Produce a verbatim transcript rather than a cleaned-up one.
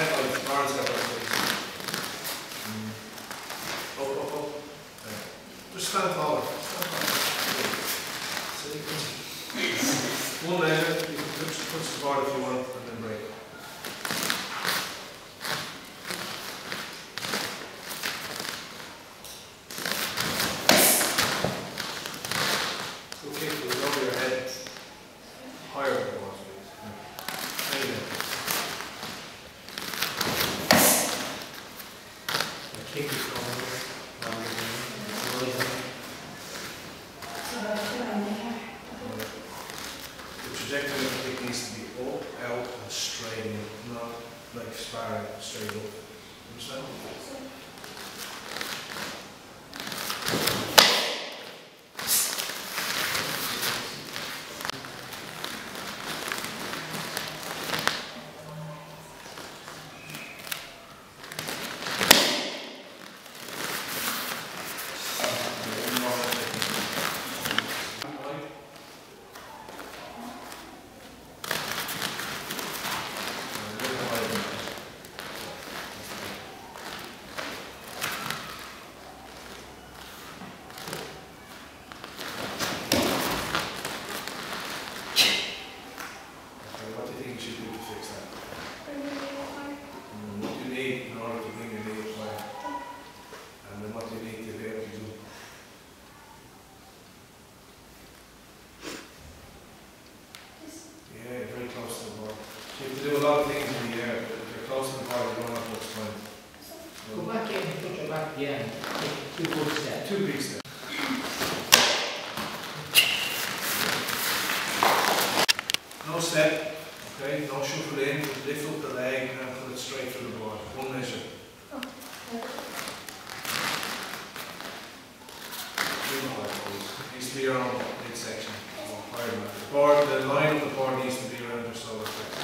head like Lauren's got that face. Mm. Up, up, up. There. Just stand taller. Stand taller. See? One measure, you can touch, touch the board if you want, and then break. Okay, so lower your head higher than it was, please. There you go. The kick is going over. The trajectory of the kick needs to be up, out, and straight in, not like sparring straight up. Understand? You have to do a lot of things in the air, but if you're close to the ball, you don't have much time. Go back in and put your back again. Take two good steps. Two big steps. No step, okay? Don't shuffle in, lift up the leg and put it straight through the board. One measure. It needs to be your own midsection. The board, the line of the board needs to be around your solar plexus.